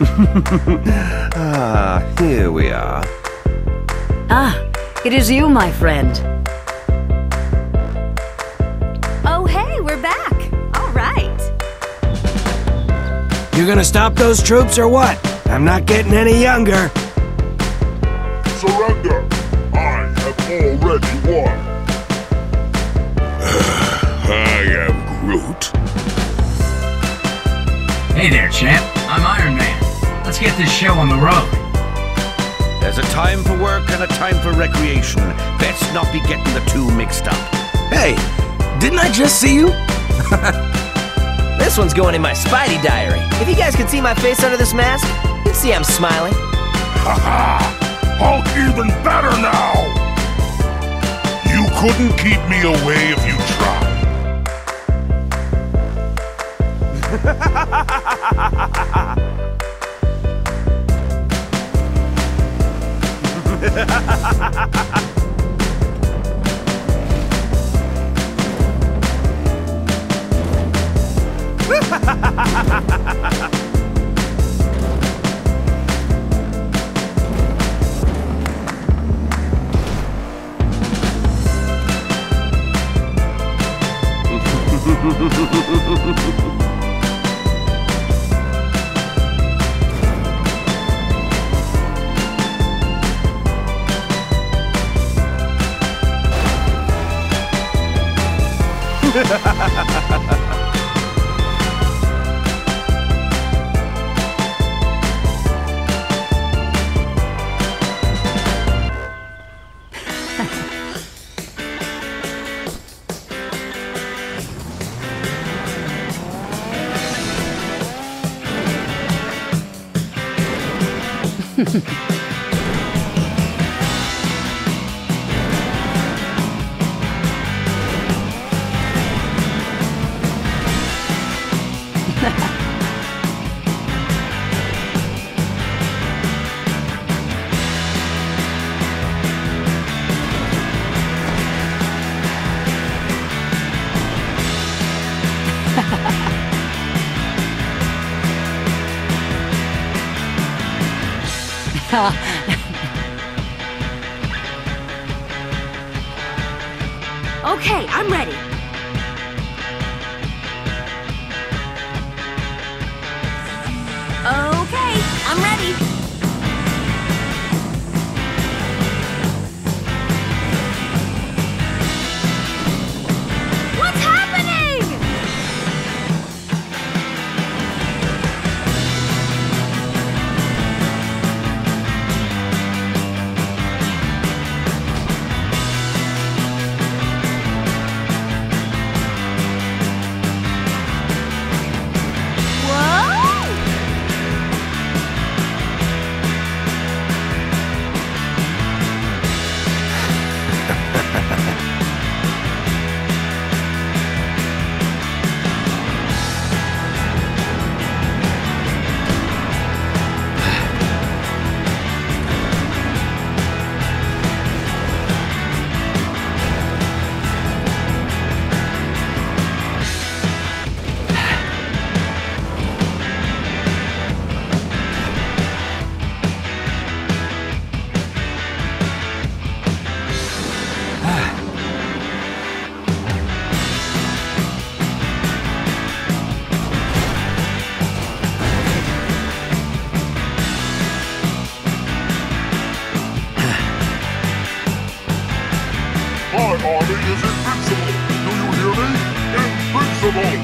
Here we are. Ah, it is you, my friend. Oh, hey, we're back. All right. You gonna stop those troops or what? I'm not getting any younger. Surrender. I have already won. I am Groot. Hey there, champ. I'm Iron Man. Let's get this show on the road. There's a time for work and a time for recreation. Best not be getting the two mixed up. Hey, didn't I just see you? This one's going in my Spidey diary. If you guys could see my face under this mask, you'd see I'm smiling. Haha! Hulk even better now! You couldn't keep me away if you tried. Okay, I'm ready. Okay, I'm ready. What's happening? My army is invincible! Do you hear me? Invincible!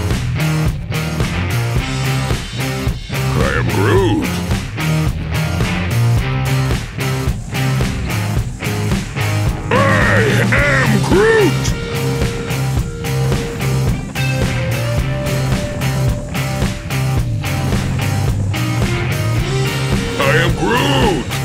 I am Groot. am Groot!